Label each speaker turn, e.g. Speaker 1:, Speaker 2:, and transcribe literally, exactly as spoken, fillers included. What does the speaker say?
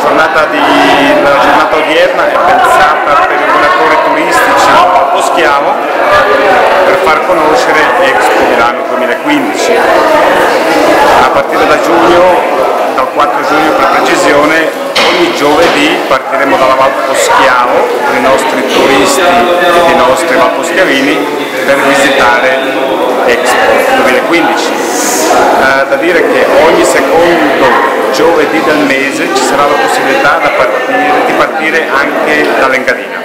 Speaker 1: giornata, di, la giornata odierna è pensata per i operatori turistici a Poschiavo per far conoscere Expo Milano duemilaquindici. A partire da giugno, dal quattro giugno per precisione, ogni giovedì partiremo dalla Val Poschiavo con i nostri turisti e i nostri valposchiavini per visitare Expo duemilaquindici. Eh, da dire che ogni secondo giovedì del mese ci sarà la possibilità da partire, di partire anche dall'Engadina.